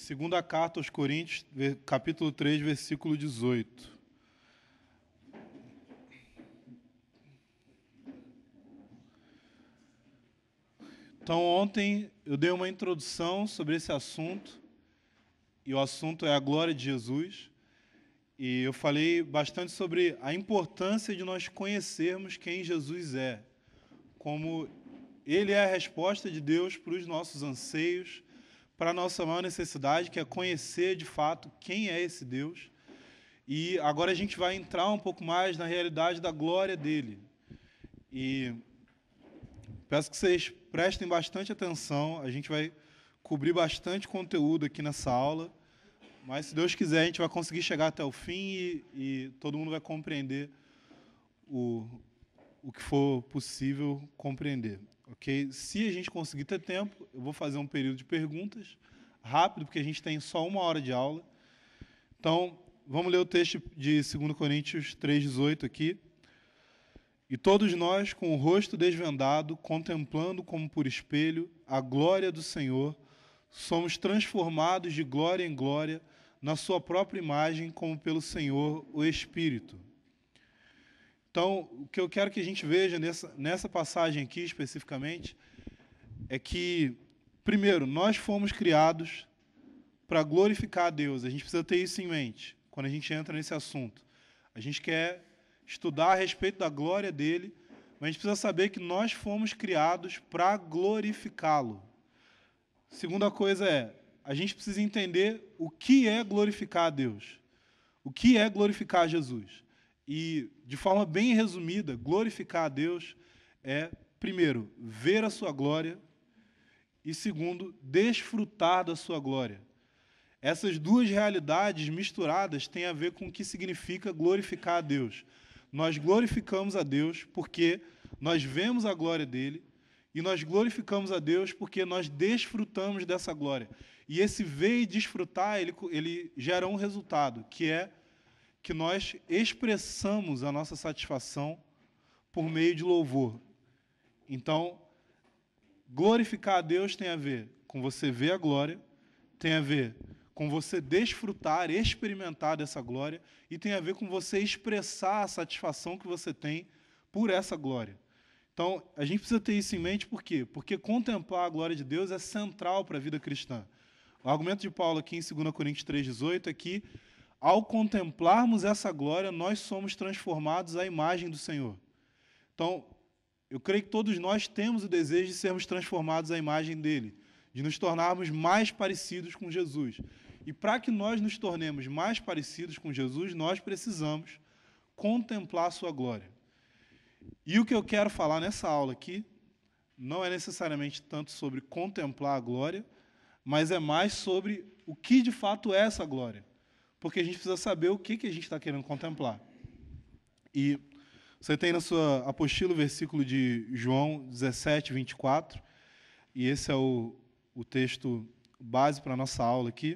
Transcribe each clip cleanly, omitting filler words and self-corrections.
Segunda carta aos Coríntios, capítulo 3, versículo 18. Então, ontem eu dei uma introdução sobre esse assunto, e o assunto é a glória de Jesus, e eu falei bastante sobre a importância de nós conhecermos quem Jesus é, como Ele é a resposta de Deus para os nossos anseios, para a nossa maior necessidade, que é conhecer de fato quem é esse Deus. E agora a gente vai entrar um pouco mais na realidade da glória dele. E peço que vocês prestem bastante atenção, a gente vai cobrir bastante conteúdo aqui nessa aula, mas se Deus quiser a gente vai conseguir chegar até o fim e todo mundo vai compreender o que for possível compreender. Okay? Se a gente conseguir ter tempo, eu vou fazer um período de perguntas rápido, porque a gente tem só 1 hora de aula. Então, vamos ler o texto de 2 Coríntios 3,18 aqui. E todos nós, com o rosto desvendado, contemplando como por espelho a glória do Senhor, somos transformados de glória em glória na sua própria imagem, como pelo Senhor, o Espírito. Então, o que eu quero que a gente veja nessa passagem aqui, especificamente, é que, primeiro, nós fomos criados para glorificar a Deus. A gente precisa ter isso em mente quando a gente entra nesse assunto. A gente quer estudar a respeito da glória dele, mas a gente precisa saber que nós fomos criados para glorificá-lo. Segunda coisa é, a gente precisa entender o que é glorificar a Deus. O que é glorificar Jesus. E, de forma bem resumida, glorificar a Deus é, primeiro, ver a sua glória e, segundo, desfrutar da sua glória. Essas duas realidades misturadas têm a ver com o que significa glorificar a Deus. Nós glorificamos a Deus porque nós vemos a glória dele e nós glorificamos a Deus porque nós desfrutamos dessa glória. E esse ver e desfrutar, ele gera um resultado, que é que nós expressamos a nossa satisfação por meio de louvor. Então, glorificar a Deus tem a ver com você ver a glória, tem a ver com você desfrutar, experimentar dessa glória, e tem a ver com você expressar a satisfação que você tem por essa glória. Então, a gente precisa ter isso em mente, por quê? Porque contemplar a glória de Deus é central para a vida cristã. O argumento de Paulo aqui em 2 Coríntios 3,18 é que, ao contemplarmos essa glória, nós somos transformados à imagem do Senhor. Então, eu creio que todos nós temos o desejo de sermos transformados à imagem dele, de nos tornarmos mais parecidos com Jesus. E para que nós nos tornemos mais parecidos com Jesus, nós precisamos contemplar a sua glória. E o que eu quero falar nessa aula aqui não é necessariamente tanto sobre contemplar a glória, mas é mais sobre o que de fato é essa glória. Porque a gente precisa saber o que a gente está querendo contemplar. E você tem na sua apostila o versículo de João 17, 24, e esse é o texto base para a nossa aula aqui.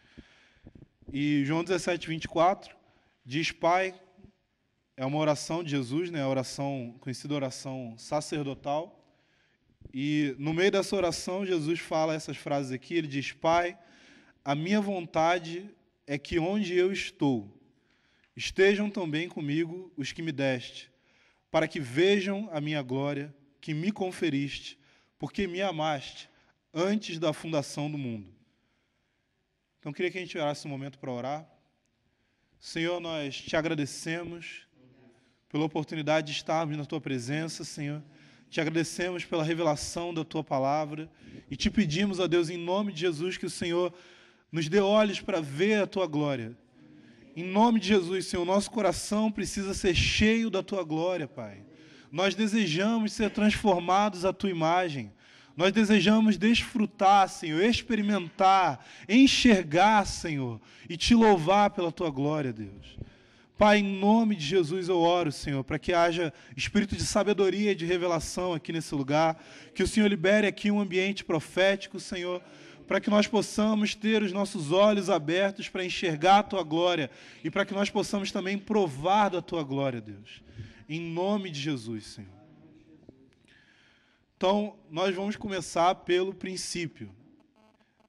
E João 17, 24 diz: Pai, é uma oração de Jesus, né, a oração, conhecida oração sacerdotal, e no meio dessa oração Jesus fala essas frases aqui, ele diz: Pai, a minha vontade é que onde eu estou, estejam também comigo os que me deste, para que vejam a minha glória, que me conferiste, porque me amaste antes da fundação do mundo. Então, eu queria que a gente orasse um momento para orar. Senhor, nós te agradecemos pela oportunidade de estarmos na Tua presença, Senhor. Te agradecemos pela revelação da Tua palavra e te pedimos, ó Deus, em nome de Jesus, que o Senhor nos dê olhos para ver a Tua glória. Em nome de Jesus, Senhor, nosso coração precisa ser cheio da Tua glória, Pai. Nós desejamos ser transformados à Tua imagem. Nós desejamos desfrutar, Senhor, experimentar, enxergar, Senhor, e Te louvar pela Tua glória, Deus. Pai, em nome de Jesus eu oro, Senhor, para que haja espírito de sabedoria e de revelação aqui nesse lugar, que o Senhor libere aqui um ambiente profético, Senhor, para que nós possamos ter os nossos olhos abertos para enxergar a Tua glória e para que nós possamos também provar da Tua glória, Deus. Em nome de Jesus, Senhor. Então, nós vamos começar pelo princípio.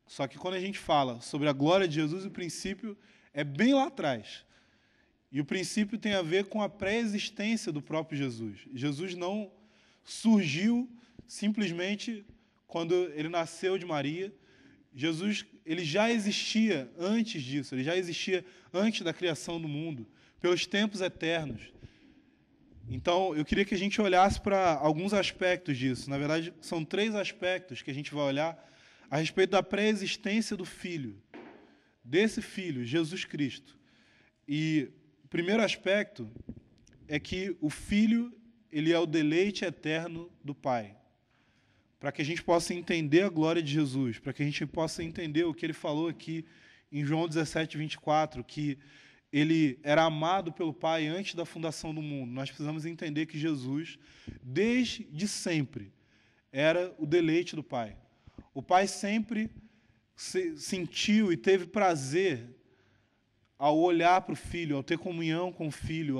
Só que quando a gente fala sobre a glória de Jesus, o princípio é bem lá atrás. E o princípio tem a ver com a pré-existência do próprio Jesus. Jesus não surgiu simplesmente quando ele nasceu de Maria. Jesus, ele já existia antes disso, ele já existia antes da criação do mundo, pelos tempos eternos. Então, eu queria que a gente olhasse para alguns aspectos disso. Na verdade, são 3 aspectos que a gente vai olhar a respeito da pré-existência do Filho, desse Filho, Jesus Cristo. E o primeiro aspecto é que o Filho, ele é o deleite eterno do Pai. Para que a gente possa entender a glória de Jesus, para que a gente possa entender o que ele falou aqui em João 17, 24, que ele era amado pelo Pai antes da fundação do mundo. Nós precisamos entender que Jesus, desde sempre, era o deleite do Pai. O Pai sempre sentiu e teve prazer ao olhar para o Filho, ao ter comunhão com o Filho,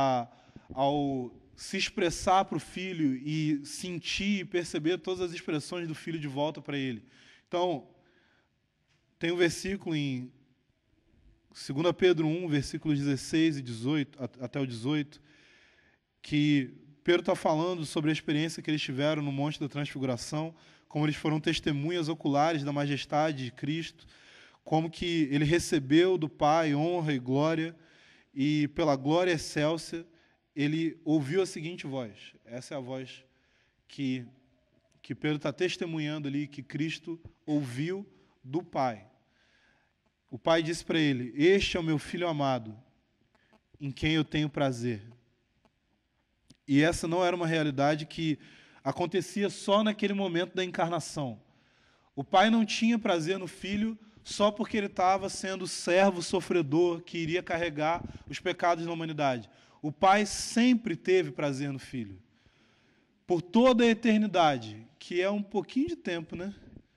ao se expressar para o Filho e sentir e perceber todas as expressões do Filho de volta para ele. Então, tem um versículo em 2 Pedro 1, versículos 16 e 18, até o 18, que Pedro está falando sobre a experiência que eles tiveram no Monte da Transfiguração, como eles foram testemunhas oculares da majestade de Cristo, como que ele recebeu do Pai honra e glória, e pela glória excelsa, ele ouviu a seguinte voz. Essa é a voz que Pedro está testemunhando ali, que Cristo ouviu do Pai. O Pai disse para ele: este é o meu Filho amado, em quem eu tenho prazer. E essa não era uma realidade que acontecia só naquele momento da encarnação. O Pai não tinha prazer no Filho só porque ele estava sendo servo sofredor que iria carregar os pecados da humanidade. O Pai sempre teve prazer no Filho. Por toda a eternidade, que é um pouquinho de tempo, né?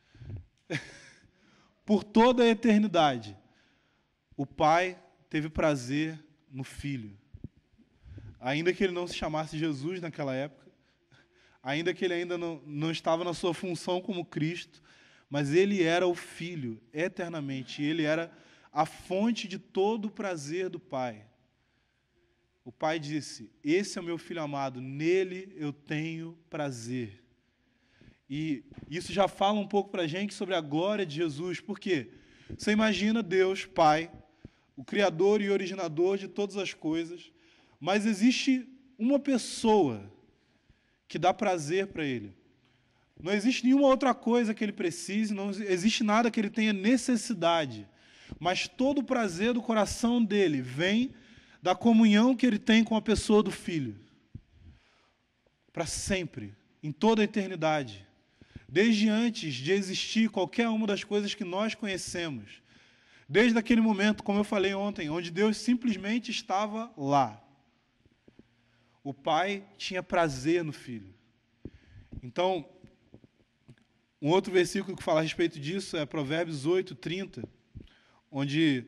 Por toda a eternidade, o Pai teve prazer no Filho. Ainda que ele não se chamasse Jesus naquela época, ainda que ele ainda não estava na sua função como Cristo, mas ele era o Filho eternamente, e ele era a fonte de todo o prazer do Pai. O Pai disse: esse é o meu Filho amado, nele eu tenho prazer. E isso já fala um pouco para a gente sobre a glória de Jesus. Por quê? Você imagina Deus, Pai, o Criador e originador de todas as coisas, mas existe uma pessoa que dá prazer para ele. Não existe nenhuma outra coisa que ele precise, não existe nada que ele tenha necessidade, mas todo o prazer do coração dele vem da comunhão que ele tem com a pessoa do Filho, para sempre, em toda a eternidade, desde antes de existir qualquer uma das coisas que nós conhecemos, desde aquele momento, como eu falei ontem, onde Deus simplesmente estava lá. O Pai tinha prazer no Filho. Então, um outro versículo que fala a respeito disso é Provérbios 8, 30, onde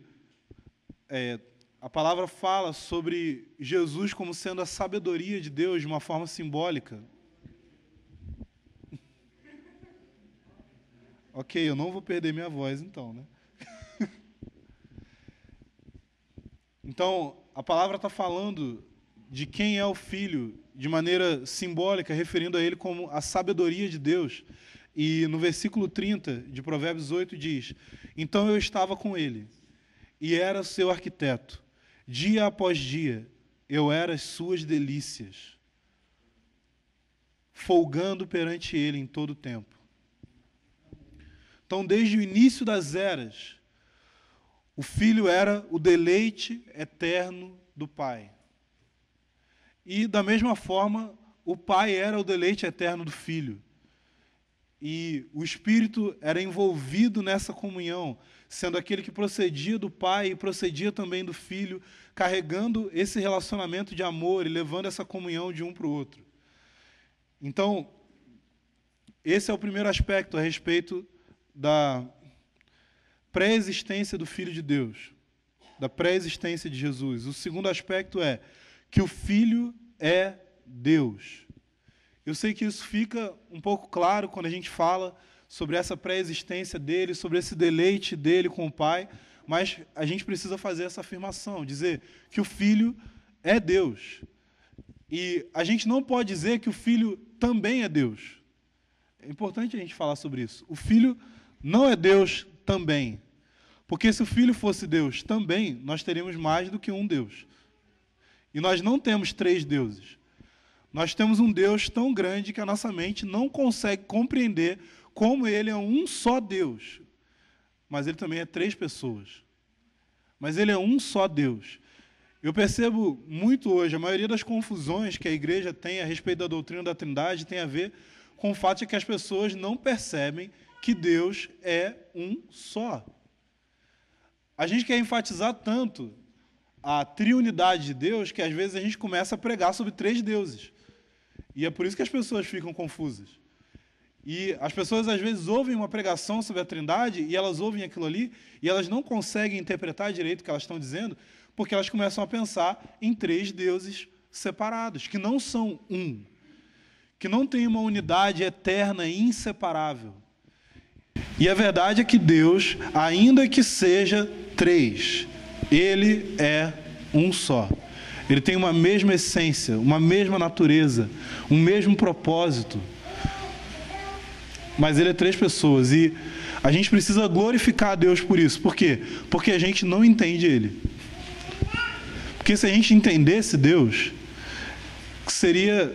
a palavra fala sobre Jesus como sendo a sabedoria de Deus de uma forma simbólica. Ok, eu não vou perder minha voz então, né? Então, a palavra está falando de quem é o Filho de maneira simbólica, referindo a ele como a sabedoria de Deus. E no versículo 30 de Provérbios 8 diz: então eu estava com ele, e era seu arquiteto. Dia após dia, eu era as suas delícias, folgando perante ele em todo o tempo. Então, desde o início das eras, o Filho era o deleite eterno do Pai. E, da mesma forma, o Pai era o deleite eterno do Filho. E o Espírito era envolvido nessa comunhão, sendo aquele que procedia do Pai e procedia também do Filho, carregando esse relacionamento de amor e levando essa comunhão de um para o outro. Então, esse é o primeiro aspecto a respeito da pré-existência do Filho de Deus, da pré-existência de Jesus. O segundo aspecto é que o Filho é Deus. Eu sei que isso fica um pouco claro quando a gente fala sobre essa pré-existência dele, sobre esse deleite dele com o Pai, mas a gente precisa fazer essa afirmação, dizer que o Filho é Deus. E a gente não pode dizer que o Filho também é Deus. É importante a gente falar sobre isso. O Filho não é Deus também. Porque se o Filho fosse Deus também, nós teríamos mais do que um Deus. E nós não temos 3 deuses. Nós temos um Deus tão grande que a nossa mente não consegue compreender como ele é um só Deus. Mas ele também é 3 pessoas. Mas ele é um só Deus. Eu percebo muito hoje, a maioria das confusões que a igreja tem a respeito da doutrina da Trindade tem a ver com o fato de que as pessoas não percebem que Deus é um só. A gente quer enfatizar tanto a triunidade de Deus que às vezes a gente começa a pregar sobre 3 deuses. E é por isso que as pessoas ficam confusas. E as pessoas às vezes ouvem uma pregação sobre a Trindade e elas ouvem aquilo ali e elas não conseguem interpretar direito o que elas estão dizendo porque elas começam a pensar em 3 deuses separados, que não são um, que não tem uma unidade eterna e inseparável. E a verdade é que Deus, ainda que seja 3, Ele é um só. Ele tem uma mesma essência, uma mesma natureza, um mesmo propósito. Mas Ele é 3 pessoas e a gente precisa glorificar a Deus por isso. Por quê? Porque a gente não entende Ele. Porque se a gente entendesse Deus, seria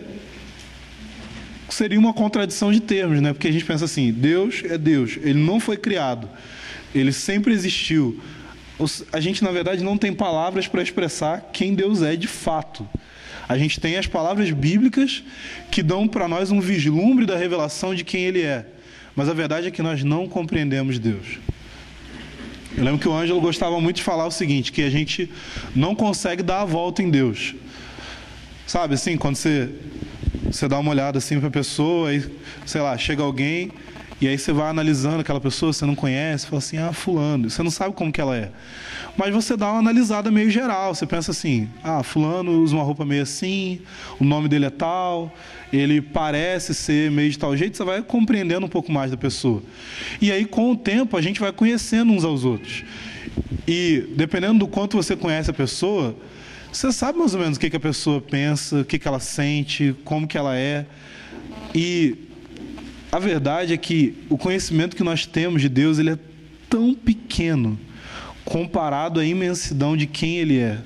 uma contradição de termos, né? Porque a gente pensa assim, Deus é Deus, Ele não foi criado, Ele sempre existiu. A gente, na verdade, não tem palavras para expressar quem Deus é de fato. A gente tem as palavras bíblicas que dão para nós um vislumbre da revelação de quem Ele é. Mas a verdade é que nós não compreendemos Deus. Eu lembro que o Ângelo gostava muito de falar o seguinte, que a gente não consegue dar a volta em Deus. Sabe, assim, quando você dá uma olhada assim para a pessoa, aí, sei lá, chega alguém, e aí você vai analisando aquela pessoa, você não conhece, fala assim, fulano, você não sabe como que ela é. Mas você dá uma analisada meio geral, você pensa assim, fulano usa uma roupa meio assim, o nome dele é tal, ele parece ser meio de tal jeito, você vai compreendendo um pouco mais da pessoa. E aí, com o tempo, a gente vai conhecendo uns aos outros. E, dependendo do quanto você conhece a pessoa, você sabe mais ou menos o que a pessoa pensa, o que ela sente, como que ela é. E a verdade é que o conhecimento que nós temos de Deus, ele é tão pequeno comparado à imensidão de quem Ele é.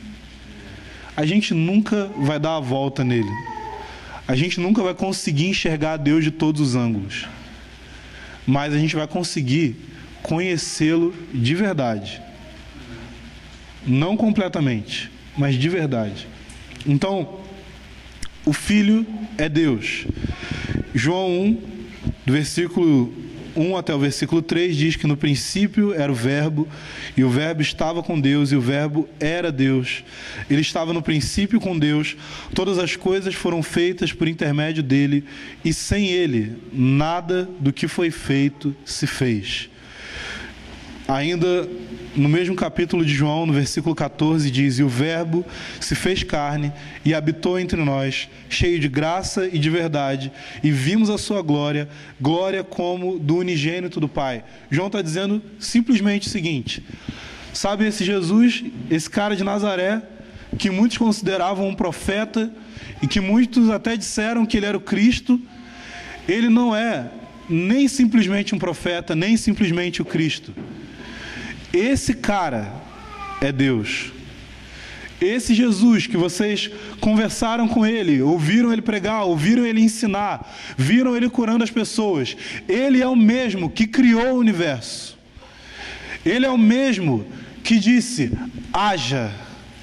A gente nunca vai dar a volta nele. A gente nunca vai conseguir enxergar Deus de todos os ângulos. Mas a gente vai conseguir conhecê-lo de verdade. Não completamente, mas de verdade. Então, o Filho é Deus. João 1, do versículo 1 até o versículo 3, diz que no princípio era o Verbo, e o Verbo estava com Deus, e o Verbo era Deus. Ele estava no princípio com Deus, todas as coisas foram feitas por intermédio dele, e sem ele, nada do que foi feito se fez. Ainda no mesmo capítulo de João, no versículo 14, diz: e o Verbo se fez carne e habitou entre nós, cheio de graça e de verdade, e vimos a sua glória, glória como do unigênito do Pai. João está dizendo simplesmente o seguinte: sabe esse Jesus, esse cara de Nazaré, que muitos consideravam um profeta, e que muitos até disseram que ele era o Cristo, ele não é nem simplesmente um profeta, nem simplesmente o Cristo. Esse cara é Deus. Esse Jesus que vocês conversaram com ele, ouviram ele pregar, ouviram ele ensinar, viram ele curando as pessoas, ele é o mesmo que criou o universo. Ele é o mesmo que disse: haja,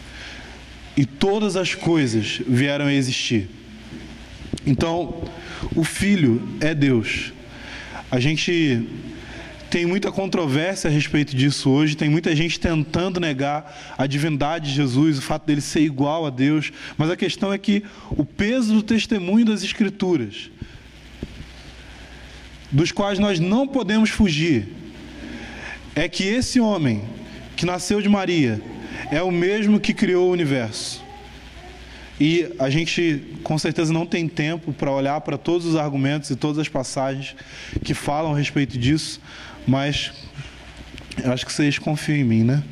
e todas as coisas vieram a existir. Então, o Filho é Deus. A gente tem muita controvérsia a respeito disso hoje, tem muita gente tentando negar a divindade de Jesus, o fato dele ser igual a Deus, mas a questão é que o peso do testemunho das Escrituras, dos quais nós não podemos fugir, é que esse homem que nasceu de Maria é o mesmo que criou o universo. E a gente, com certeza, não tem tempo para olhar para todos os argumentos e todas as passagens que falam a respeito disso, mas eu acho que vocês confiam em mim, né?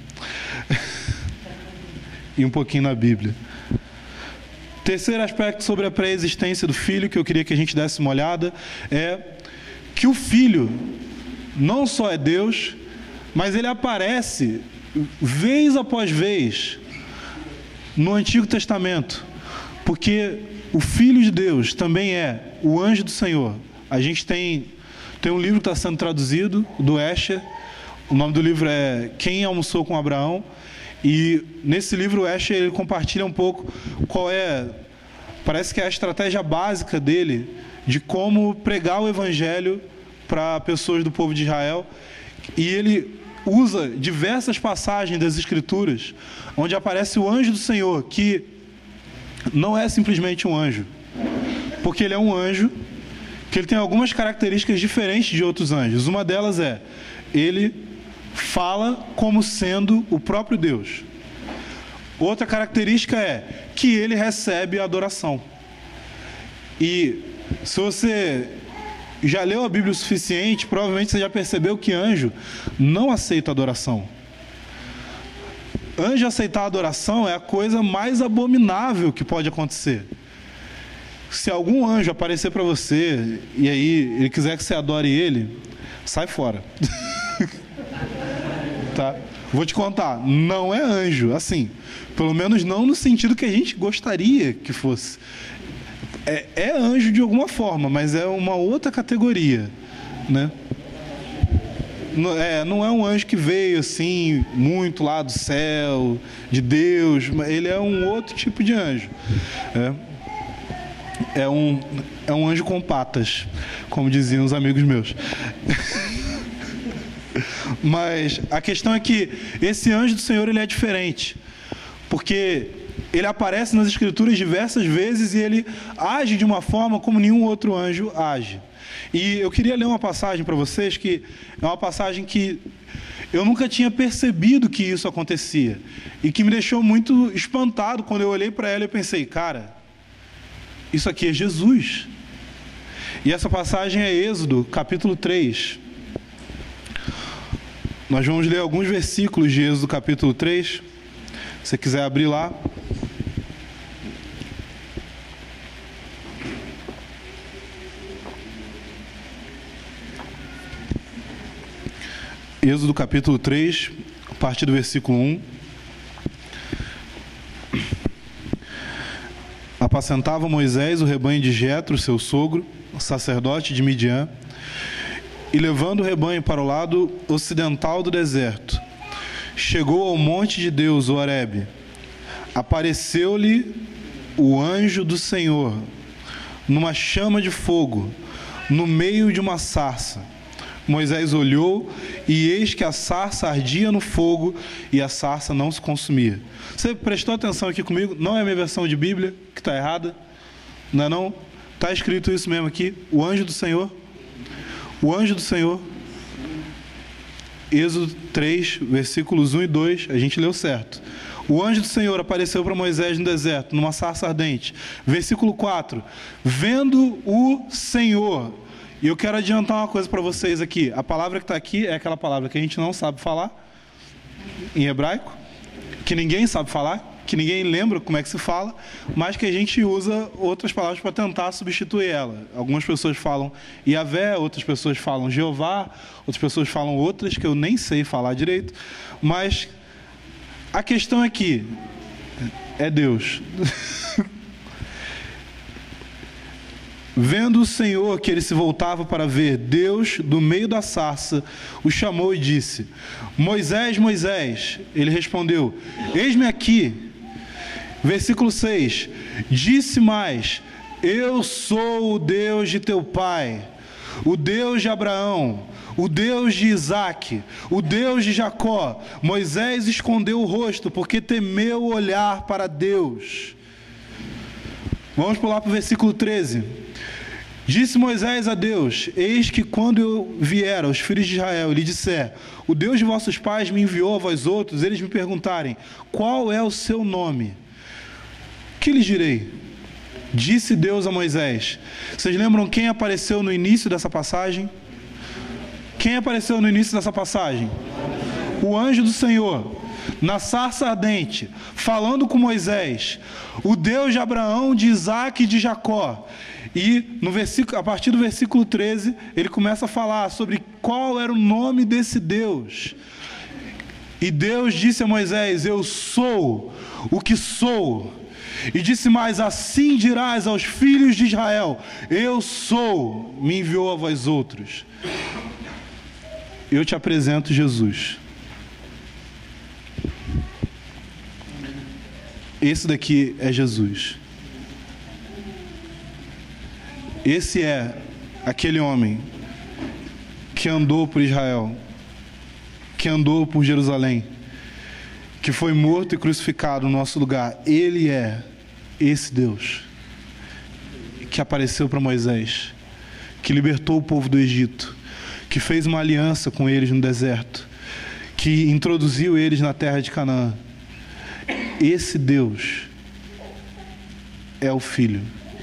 E um pouquinho na Bíblia. Terceiro aspecto sobre a pré-existência do Filho, que eu queria que a gente desse uma olhada, é que o Filho não só é Deus, mas ele aparece vez após vez no Antigo Testamento, porque o Filho de Deus também é o anjo do Senhor. A gente tem um livro que está sendo traduzido, do Escher. O nome do livro é Quem Almoçou com Abraão. E nesse livro o Escher ele compartilha um pouco parece que é a estratégia básica dele de como pregar o Evangelho para pessoas do povo de Israel. E ele usa diversas passagens das Escrituras onde aparece o anjo do Senhor, que não é simplesmente um anjo, porque ele é um anjo que ele tem algumas características diferentes de outros anjos. Uma delas é, ele fala como sendo o próprio Deus. Outra característica é que ele recebe a adoração. E se você já leu a Bíblia o suficiente, provavelmente você já percebeu que anjo não aceita adoração. Anjo aceitar a adoração é a coisa mais abominável que pode acontecer. Se algum anjo aparecer para você e aí ele quiser que você adore ele, sai fora. Tá? Vou te contar, não é anjo, assim, pelo menos não no sentido que a gente gostaria que fosse. É anjo de alguma forma, mas é uma outra categoria, né? Não é um anjo que veio assim, muito lá do céu, de Deus, ele é um outro tipo de anjo. É um anjo com patas, como diziam os amigos meus. Mas a questão é que esse anjo do Senhor ele é diferente, porque ele aparece nas Escrituras diversas vezes e ele age de uma forma como nenhum outro anjo age. E eu queria ler uma passagem para vocês, que é uma passagem que eu nunca tinha percebido que isso acontecia, e que me deixou muito espantado quando eu olhei para ela e pensei, cara, isso aqui é Jesus. E essa passagem é Êxodo, capítulo 3. Nós vamos ler alguns versículos de Êxodo, capítulo 3. Se você quiser abrir lá. Êxodo capítulo 3, a partir do versículo 1. Apacentava Moisés o rebanho de Jetro, seu sogro, sacerdote de Midian, e levando o rebanho para o lado ocidental do deserto, chegou ao monte de Deus, Horebe. Apareceu-lhe o anjo do Senhor, numa chama de fogo, no meio de uma sarça. Moisés olhou, e eis que a sarça ardia no fogo, e a sarça não se consumia. Você prestou atenção aqui comigo? Não é a minha versão de Bíblia que está errada? Não é não? Está escrito isso mesmo aqui. O anjo do Senhor. O anjo do Senhor. Êxodo 3, versículos 1 e 2. A gente leu certo. O anjo do Senhor apareceu para Moisés no deserto, numa sarça ardente. Versículo 4. Vendo o Senhor. E eu quero adiantar uma coisa para vocês aqui. A palavra que está aqui é aquela palavra que a gente não sabe falar, em hebraico, que ninguém sabe falar, que ninguém lembra como é que se fala, mas que a gente usa outras palavras para tentar substituir ela. Algumas pessoas falam Yavé, outras pessoas falam Jeová, outras pessoas falam outras que eu nem sei falar direito, mas a questão é que é Deus. Vendo o Senhor que ele se voltava para ver, Deus, do meio da sarça, o chamou e disse: Moisés, Moisés. Ele respondeu: eis-me aqui. Versículo 6. Disse mais: eu sou o Deus de teu pai, o Deus de Abraão, o Deus de Isaque, o Deus de Jacó. Moisés escondeu o rosto, porque temeu olhar para Deus. Vamos pular para o versículo 13. Disse Moisés a Deus: eis que quando eu vier aos filhos de Israel e lhe disser: o Deus de vossos pais me enviou a vós outros, eles me perguntarem: qual é o seu nome? que lhes direi? Disse Deus a Moisés. Vocês lembram quem apareceu no início dessa passagem? Quem apareceu no início dessa passagem? O anjo do Senhor, na sarça ardente, falando com Moisés, o Deus de Abraão, de Isaac e de Jacó. E a partir do versículo 13, ele começa a falar sobre qual era o nome desse Deus. E Deus disse a Moisés: eu sou o que sou. E disse mais: assim dirás aos filhos de Israel: eu sou, me enviou a vós outros. Eu te apresento Jesus. Esse daqui é Jesus. Esse é aquele homem que andou por Israel, que andou por Jerusalém, que foi morto e crucificado no nosso lugar. Ele é esse Deus que apareceu para Moisés, que libertou o povo do Egito, que fez uma aliança com eles no deserto, que introduziu eles na terra de Canaã. Esse Deus é o Filho.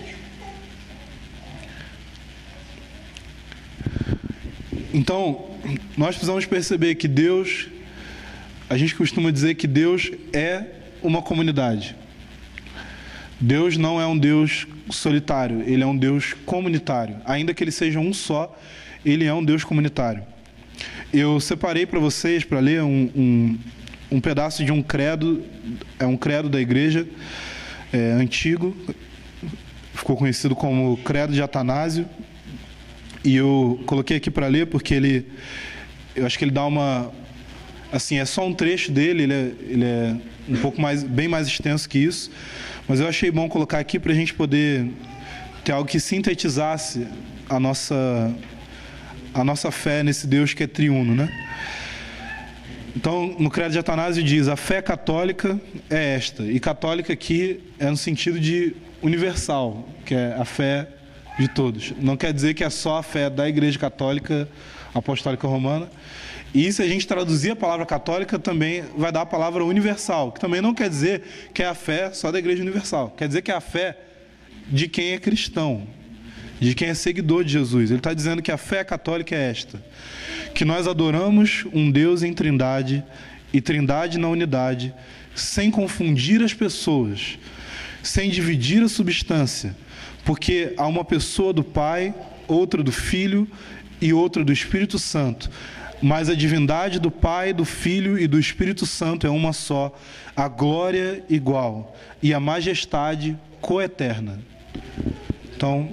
Então, nós precisamos perceber que Deus, a gente costuma dizer que Deus é uma comunidade. Deus não é um Deus solitário, Ele é um Deus comunitário. Ainda que Ele seja um só, Ele é um Deus comunitário. Eu separei para vocês, para ler um pedaço de um credo, é um credo da igreja antigo, ficou conhecido como Credo de Atanásio, e eu coloquei aqui para ler porque eu acho que ele dá assim, é só um trecho dele, ele é um pouco bem mais extenso que isso, mas eu achei bom colocar aqui para a gente poder ter algo que sintetizasse a nossa fé nesse Deus que é triuno, né? Então, no Credo de Atanásio diz: a fé católica é esta. E católica aqui é no sentido de universal, que é a fé de todos. Não quer dizer que é só a fé da Igreja Católica Apostólica Romana. E se a gente traduzir a palavra católica, também vai dar a palavra universal, que também não quer dizer que é a fé só da Igreja Universal. Quer dizer que é a fé de quem é cristão, de quem é seguidor de Jesus. Ele está dizendo que a fé católica é esta: que nós adoramos um Deus em trindade e trindade na unidade, sem confundir as pessoas, sem dividir a substância, porque há uma pessoa do Pai, outra do Filho e outra do Espírito Santo, mas a divindade do Pai, do Filho e do Espírito Santo é uma só, a glória igual e a majestade coeterna. Então,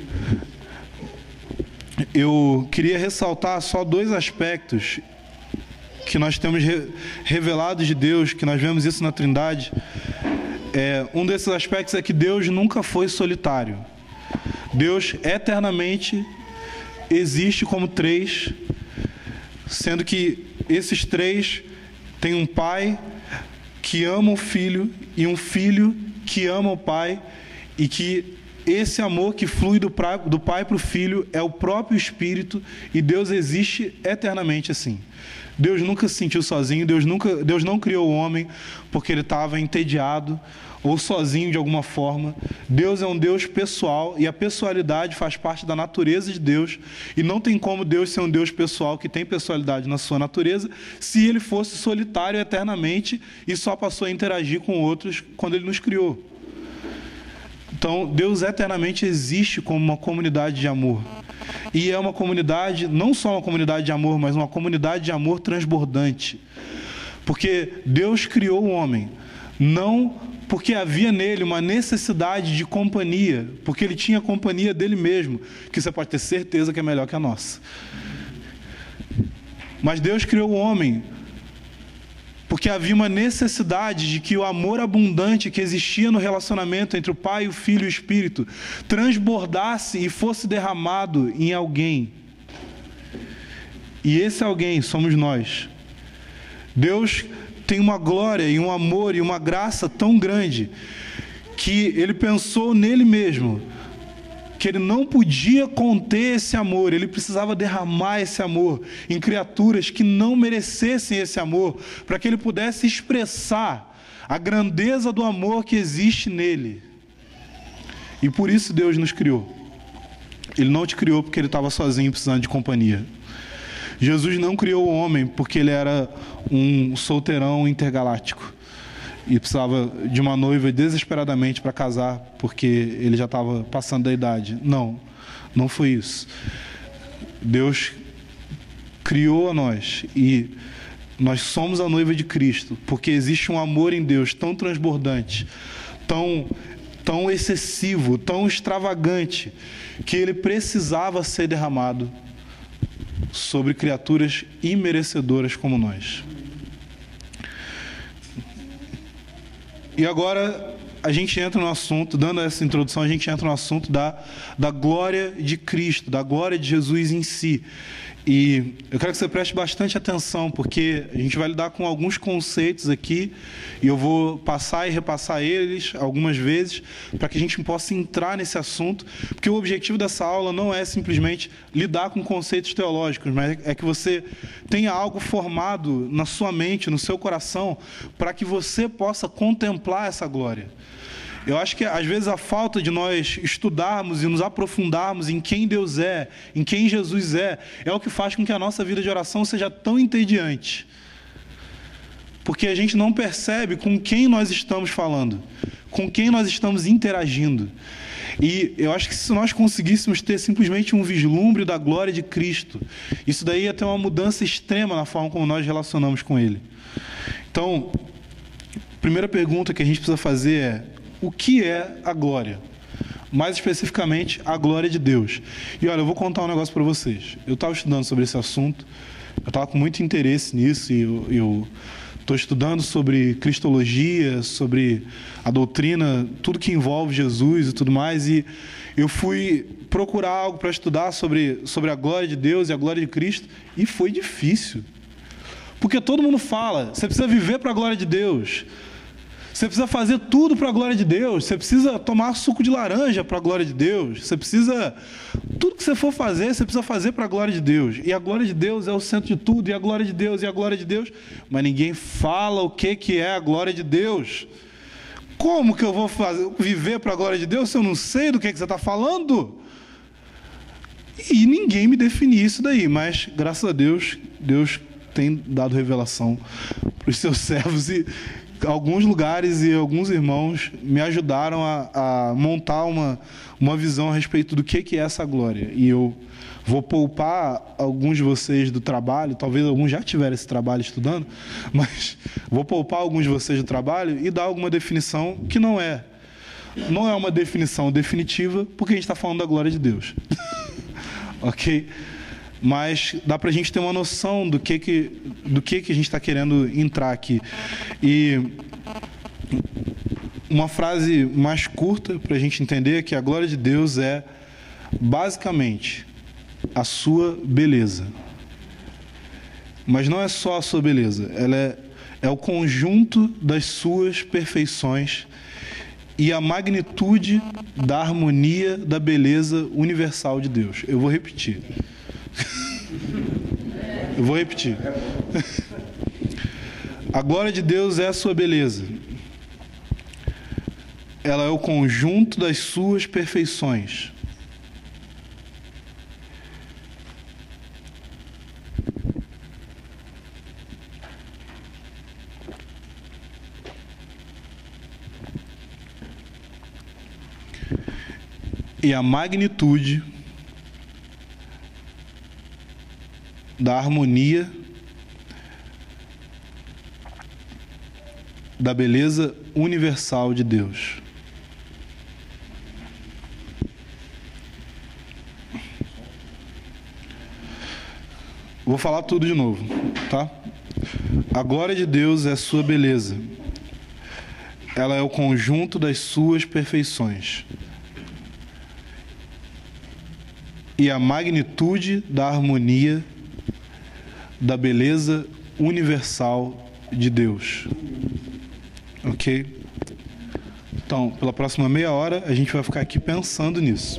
eu queria ressaltar só dois aspectos que nós temos revelados de Deus, que nós vemos isso na Trindade. Um desses aspectos é que Deus nunca foi solitário. Deus eternamente existe como três, sendo que esses três têm um Pai que ama o Filho e um Filho que ama o Pai, e que esse amor que flui do Pai para o Filho é o próprio Espírito, e Deus existe eternamente assim. Deus nunca se sentiu sozinho, Deus não criou o homem porque ele estava entediado ou sozinho de alguma forma. Deus é um Deus pessoal, e a pessoalidade faz parte da natureza de Deus, e não tem como Deus ser um Deus pessoal que tem pessoalidade na sua natureza se ele fosse solitário eternamente e só passou a interagir com outros quando ele nos criou. Então, Deus eternamente existe como uma comunidade de amor. E é uma comunidade, não só uma comunidade de amor, mas uma comunidade de amor transbordante. Porque Deus criou o homem, não porque havia nele uma necessidade de companhia, porque ele tinha a companhia dele mesmo, que você pode ter certeza que é melhor que a nossa. Mas Deus criou o homem porque havia uma necessidade de que o amor abundante que existia no relacionamento entre o Pai, o Filho e o Espírito transbordasse e fosse derramado em alguém. E esse alguém somos nós. Deus tem uma glória e um amor e uma graça tão grande que Ele pensou nele mesmo, que Ele não podia conter esse amor, Ele precisava derramar esse amor em criaturas que não merecessem esse amor, para que Ele pudesse expressar a grandeza do amor que existe nele. E por isso Deus nos criou. Ele não te criou porque ele estava sozinho precisando de companhia. Jesus não criou o homem porque ele era um solteirão intergaláctico e precisava de uma noiva desesperadamente para casar porque ele já estava passando da idade. Não, não foi isso. Deus criou a nós e nós somos a noiva de Cristo porque existe um amor em Deus tão transbordante, tão excessivo, tão extravagante, que ele precisava ser derramado sobre criaturas imerecedoras como nós. E agora a gente entra no assunto, dando essa introdução, a gente entra no assunto da glória de Cristo, da glória de Jesus em si. E eu quero que você preste bastante atenção, porque a gente vai lidar com alguns conceitos aqui, e eu vou passar e repassar eles algumas vezes, para que a gente possa entrar nesse assunto, porque o objetivo dessa aula não é simplesmente lidar com conceitos teológicos, mas é que você tenha algo formado na sua mente, no seu coração, para que você possa contemplar essa glória. Eu acho que, às vezes, a falta de nós estudarmos e nos aprofundarmos em quem Deus é, em quem Jesus é o que faz com que a nossa vida de oração seja tão entediante. Porque a gente não percebe com quem nós estamos falando, com quem nós estamos interagindo. E eu acho que se nós conseguíssemos ter simplesmente um vislumbre da glória de Cristo, isso daí ia ter uma mudança extrema na forma como nós relacionamos com Ele. Então, a primeira pergunta que a gente precisa fazer é: o que é a glória? Mais especificamente, a glória de Deus. E olha, eu vou contar um negócio para vocês. Eu estava estudando sobre esse assunto, eu estava com muito interesse nisso, e eu estou estudando sobre cristologia, sobre a doutrina, tudo que envolve Jesus e tudo mais, e eu fui procurar algo para estudar sobre a glória de Deus e a glória de Cristo, e foi difícil. Porque todo mundo fala, você precisa viver para a glória de Deus. Você precisa fazer tudo para a glória de Deus. Você precisa tomar suco de laranja para a glória de Deus. Você precisa... Tudo que você for fazer, você precisa fazer para a glória de Deus. E a glória de Deus é o centro de tudo. E a glória de Deus, e a glória de Deus. Mas ninguém fala o que é a glória de Deus. Como que eu vou viver para a glória de Deus se eu não sei do que você está falando? E ninguém me define isso daí. Mas, graças a Deus, Deus tem dado revelação para os seus servos, e alguns lugares e alguns irmãos me ajudaram a montar uma visão a respeito do que é essa glória. E eu vou poupar alguns de vocês do trabalho, talvez alguns já tiveram esse trabalho estudando, mas vou poupar alguns de vocês do trabalho e dar alguma definição que não é uma definição definitiva, porque a gente está falando da glória de Deus. Ok? Mas dá para a gente ter uma noção do que a gente está querendo entrar aqui. E uma frase mais curta para a gente entender é que a glória de Deus é, basicamente, a sua beleza. Mas não é só a sua beleza, ela é o conjunto das suas perfeições e a magnitude da harmonia da beleza universal de Deus. Eu vou repetir. A glória de Deus é a sua beleza. Ela é o conjunto das suas perfeições. E a magnitude da harmonia da beleza universal de Deus. Vou falar tudo de novo, tá? A glória de Deus é a sua beleza. Ela é o conjunto das suas perfeições. E a magnitude da harmonia da beleza universal de Deus. Ok? Então, pela próxima meia hora, a gente vai ficar aqui pensando nisso.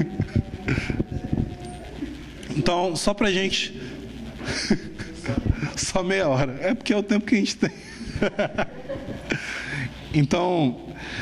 Então, só pra gente Só meia hora. É porque é o tempo que a gente tem. Então,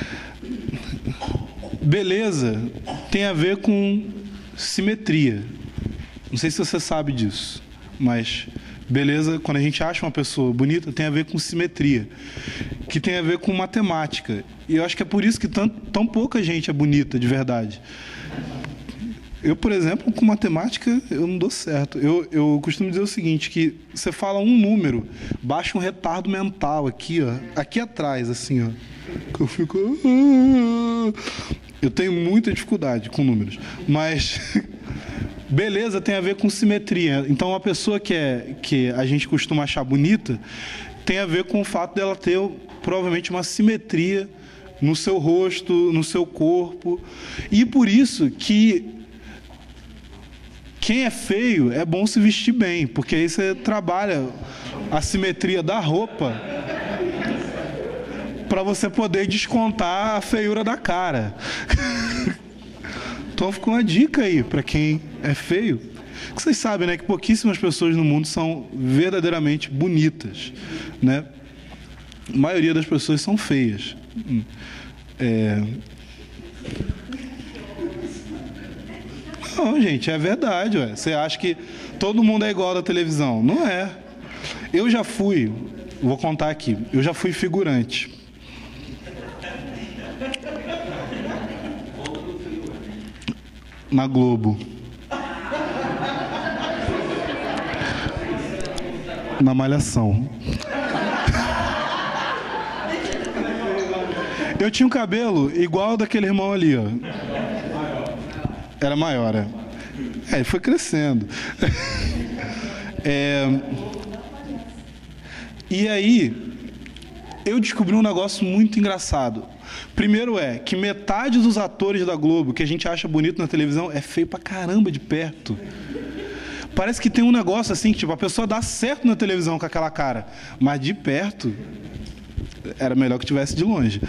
beleza tem a ver com simetria. Não sei se você sabe disso, mas beleza, quando a gente acha uma pessoa bonita, tem a ver com simetria, que tem a ver com matemática. E eu acho que é por isso que tão pouca gente é bonita de verdade. Eu, por exemplo, com matemática, eu não dou certo. Eu costumo dizer o seguinte, que você fala um número, baixa um retardo mental aqui, ó, aqui atrás, assim, ó. Que eu fico... Eu tenho muita dificuldade com números, mas... Beleza tem a ver com simetria. Então, uma pessoa que a gente costuma achar bonita tem a ver com o fato dela ter, provavelmente, uma simetria no seu rosto, no seu corpo. E por isso que quem é feio é bom se vestir bem, porque aí você trabalha a simetria da roupa para você poder descontar a feiura da cara. Então ficou uma dica aí para quem é feio. Vocês sabem, né, que pouquíssimas pessoas no mundo são verdadeiramente bonitas, né? A maioria das pessoas são feias. Não, gente, é verdade, ué. Você acha que todo mundo é igual da televisão? Não é. Eu já fui, vou contar aqui, eu já fui figurante. Na Globo. Na Malhação. Eu tinha um cabelo igual ao daquele irmão ali, ó. Era maior, é. Ele foi crescendo. E aí, eu descobri um negócio muito engraçado. Primeiro que metade dos atores da Globo que a gente acha bonito na televisão é feio pra caramba de perto. Parece que tem um negócio assim, que tipo, a pessoa dá certo na televisão com aquela cara, mas de perto era melhor que tivesse de longe.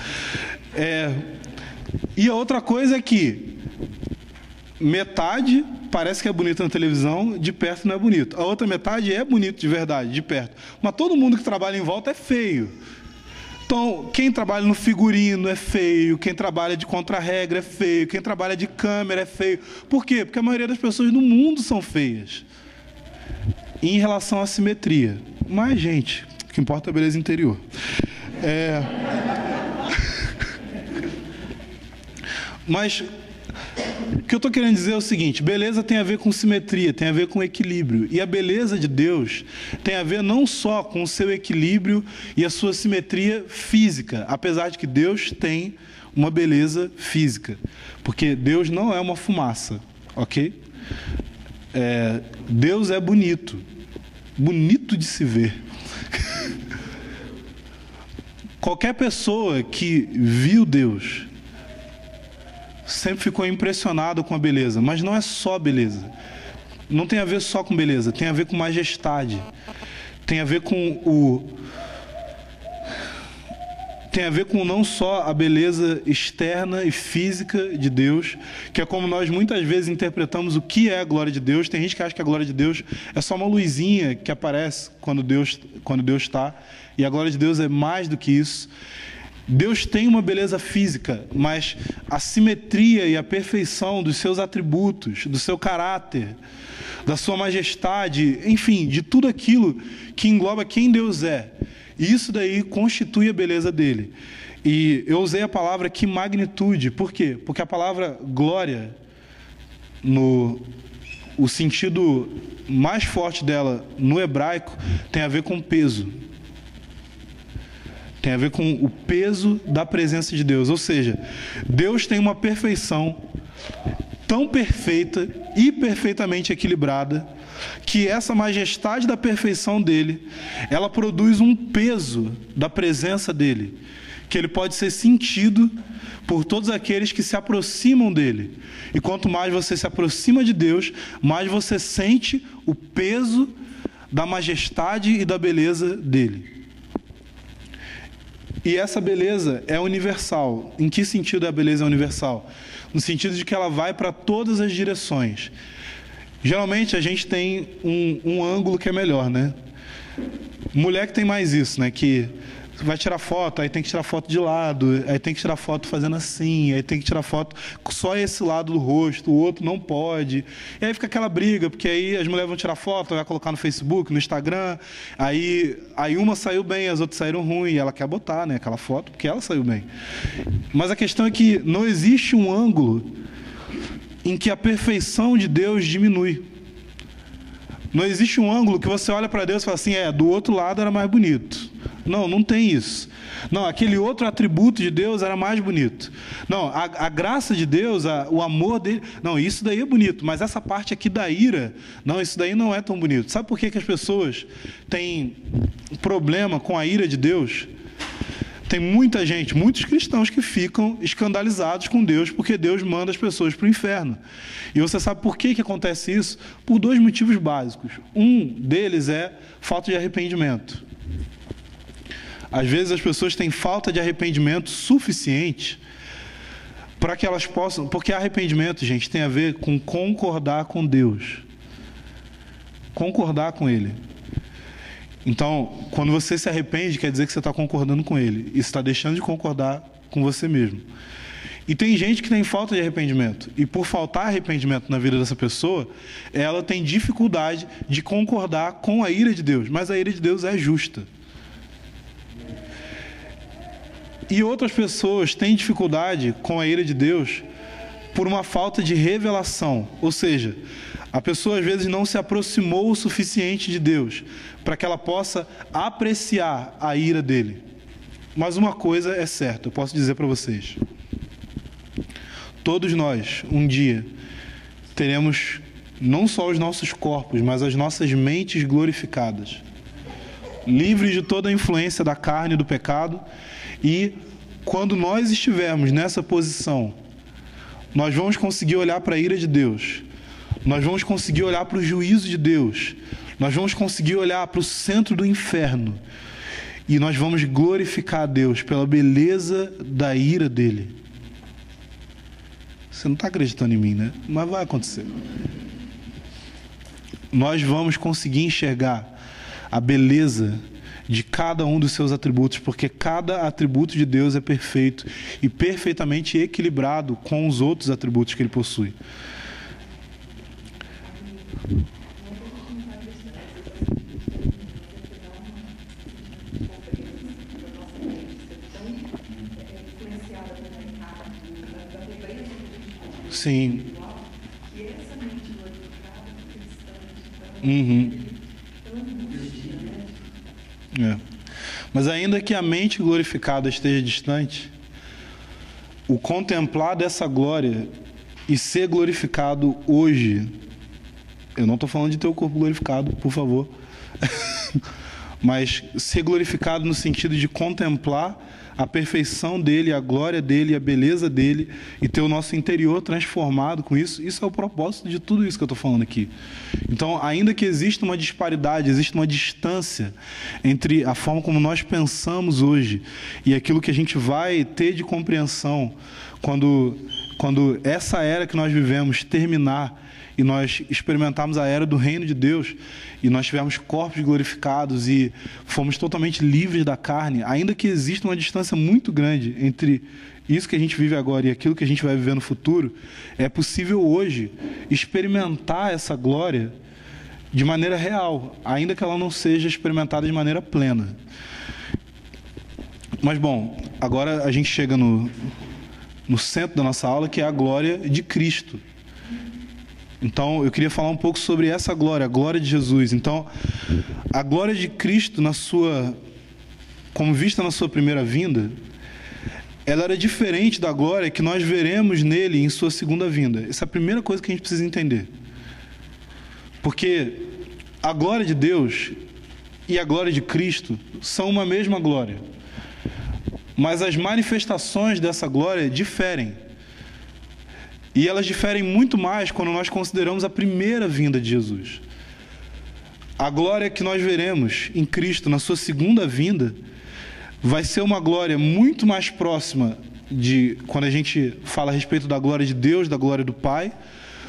E a outra coisa é que metade parece que é bonito na televisão, de perto não é bonito. A outra metade é bonito de verdade, de perto. Mas todo mundo que trabalha em volta é feio. Então, quem trabalha no figurino é feio, quem trabalha de contra-regra é feio, quem trabalha de câmera é feio. Por quê? Porque a maioria das pessoas no mundo são feias. Em relação à simetria. Mas, gente, o que importa é a beleza interior. Mas o que eu estou querendo dizer é o seguinte: beleza tem a ver com simetria, tem a ver com equilíbrio. E a beleza de Deus tem a ver não só com o seu equilíbrio e a sua simetria física, apesar de que Deus tem uma beleza física. Porque Deus não é uma fumaça, ok? Deus é bonito. Bonito de se ver. Qualquer pessoa que viu Deus sempre ficou impressionado com a beleza, mas não é só beleza. Não tem a ver só com beleza, tem a ver com majestade. Tem a ver com não só a beleza externa e física de Deus, que é como nós muitas vezes interpretamos o que é a glória de Deus. Tem gente que acha que a glória de Deus é só uma luzinha que aparece quando Deus está, e a glória de Deus é mais do que isso. Deus tem uma beleza física, mas a simetria e a perfeição dos seus atributos, do seu caráter, da sua majestade, enfim, de tudo aquilo que engloba quem Deus é. E isso daí constitui a beleza dele. E eu usei a palavra aqui magnitude. Por quê? Porque a palavra glória, o sentido mais forte dela no hebraico, tem a ver com peso. Tem a ver com o peso da presença de Deus. Ou seja, Deus tem uma perfeição tão perfeita e perfeitamente equilibrada, que essa majestade da perfeição dele, ela produz um peso da presença dele, que ele pode ser sentido por todos aqueles que se aproximam dele. E quanto mais você se aproxima de Deus, mais você sente o peso da majestade e da beleza dele. E essa beleza é universal. Em que sentido a beleza é universal? No sentido de que ela vai para todas as direções. Geralmente a gente tem um ângulo que é melhor, né? Mulher que tem mais isso, né? Que vai tirar foto, aí tem que tirar foto de lado, aí tem que tirar foto fazendo assim, aí tem que tirar foto só esse lado do rosto, o outro não pode. E aí fica aquela briga, porque aí as mulheres vão tirar foto, vai colocar no Facebook, no Instagram, aí uma saiu bem, as outras saíram ruim, e ela quer botar, né, aquela foto, porque ela saiu bem. Mas a questão é que não existe um ângulo em que a perfeição de Deus diminui. Não existe um ângulo que você olha para Deus e fala assim, do outro lado era mais bonito. Não, não tem isso. Não, aquele outro atributo de Deus era mais bonito. Não, a graça de Deus, o amor dele, não, isso daí é bonito, mas essa parte aqui da ira, não, isso daí não é tão bonito. Sabe por que as pessoas têm problema com a ira de Deus? Tem muita gente, muitos cristãos que ficam escandalizados com Deus porque Deus manda as pessoas para o inferno. E você sabe por que acontece isso? Por dois motivos básicos. Um deles é falta de arrependimento. Às vezes as pessoas têm falta de arrependimento suficiente para que elas possam... Porque arrependimento, gente, tem a ver com concordar com Deus. Concordar com Ele. Então, quando você se arrepende, quer dizer que você está concordando com Ele. E você está deixando de concordar com você mesmo. E tem gente que tem falta de arrependimento. E por faltar arrependimento na vida dessa pessoa, ela tem dificuldade de concordar com a ira de Deus. Mas a ira de Deus é justa. E outras pessoas têm dificuldade com a ira de Deus por uma falta de revelação. Ou seja, a pessoa às vezes não se aproximou o suficiente de Deus para que ela possa apreciar a ira dele. Mas uma coisa é certa, eu posso dizer para vocês. Todos nós, um dia, teremos não só os nossos corpos, mas as nossas mentes glorificadas. Livres de toda a influência da carne e do pecado. E quando nós estivermos nessa posição, nós vamos conseguir olhar para a ira de Deus. Nós vamos conseguir olhar para o juízo de Deus. Nós vamos conseguir olhar para o centro do inferno. E nós vamos glorificar a Deus pela beleza da ira dele. Você não está acreditando em mim, né? Mas vai acontecer. Nós vamos conseguir enxergar a beleza de cada um dos seus atributos, porque cada atributo de Deus é perfeito e perfeitamente equilibrado com os outros atributos que ele possui. Sim. Mas ainda que a mente glorificada esteja distante, o contemplar dessa glória e ser glorificado hoje, eu não estou falando de ter o corpo glorificado, por favor, mas ser glorificado no sentido de contemplar a perfeição dele, a glória dele, a beleza dele, e ter o nosso interior transformado com isso, isso é o propósito de tudo isso que eu estou falando aqui. Então, ainda que exista uma disparidade, existe uma distância entre a forma como nós pensamos hoje e aquilo que a gente vai ter de compreensão quando essa era que nós vivemos terminar e nós experimentarmos a era do reino de Deus, e nós tivermos corpos glorificados e fomos totalmente livres da carne, ainda que exista uma distância muito grande entre isso que a gente vive agora e aquilo que a gente vai viver no futuro, é possível hoje experimentar essa glória de maneira real, ainda que ela não seja experimentada de maneira plena. Mas, bom, agora a gente chega no centro da nossa aula, que é a glória de Cristo. Então, eu queria falar um pouco sobre essa glória, a glória de Jesus. Então, a glória de Cristo, como vista na sua primeira vinda, ela era diferente da glória que nós veremos nele em sua segunda vinda. Essa é a primeira coisa que a gente precisa entender. Porque a glória de Deus e a glória de Cristo são uma mesma glória. Mas as manifestações dessa glória diferem. E elas diferem muito mais quando nós consideramos a primeira vinda de Jesus. A glória que nós veremos em Cristo na sua segunda vinda vai ser uma glória muito mais próxima de, quando a gente fala a respeito da glória de Deus, da glória do Pai,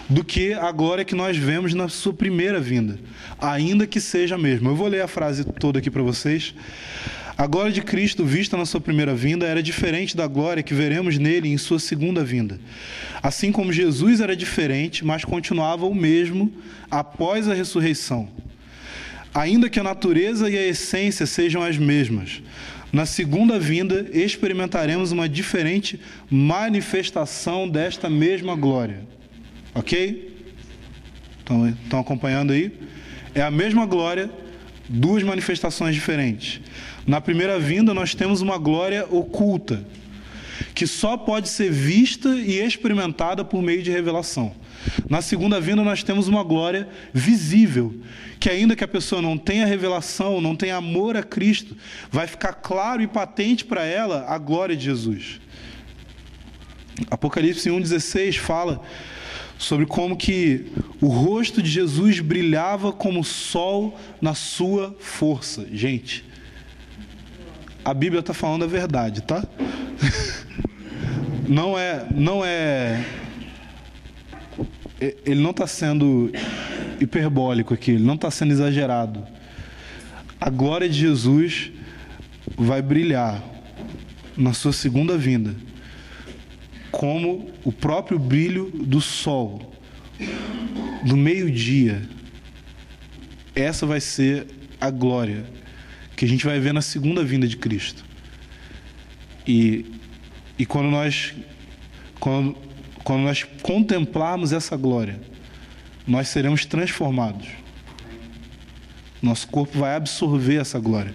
do que a glória que nós vemos na sua primeira vinda, ainda que seja a mesma. Eu vou ler a frase toda aqui para vocês. A glória de Cristo vista na sua primeira vinda era diferente da glória que veremos nele em sua segunda vinda. Assim como Jesus era diferente, mas continuava o mesmo após a ressurreição. Ainda que a natureza e a essência sejam as mesmas, na segunda vinda experimentaremos uma diferente manifestação desta mesma glória. Ok? Estão acompanhando aí? É a mesma glória, duas manifestações diferentes. Na primeira vinda nós temos uma glória oculta, que só pode ser vista e experimentada por meio de revelação. Na segunda vinda nós temos uma glória visível, que ainda que a pessoa não tenha revelação, não tenha amor a Cristo, vai ficar claro e patente para ela a glória de Jesus. Apocalipse 1,16 fala sobre como que o rosto de Jesus brilhava como o sol na sua força. Gente, a Bíblia está falando a verdade, tá? Ele não está sendo hiperbólico aqui, ele não está sendo exagerado. A glória de Jesus vai brilhar na sua segunda vinda, como o próprio brilho do sol, do meio-dia. Essa vai ser a glória que a gente vai ver na segunda vinda de Cristo. E quando nós contemplarmos essa glória, nós seremos transformados. Nosso corpo vai absorver essa glória.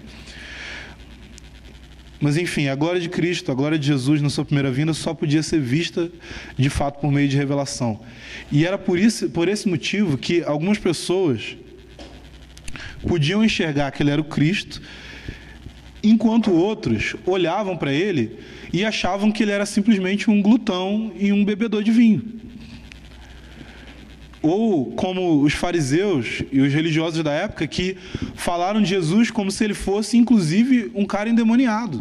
Mas enfim, a glória de Cristo, a glória de Jesus na sua primeira vinda só podia ser vista de fato por meio de revelação. E era por esse motivo que algumas pessoas podiam enxergar que ele era o Cristo, enquanto outros olhavam para ele e achavam que ele era simplesmente um glutão e um bebedor de vinho. Ou como os fariseus e os religiosos da época, que falaram de Jesus como se ele fosse, inclusive, um cara endemoniado.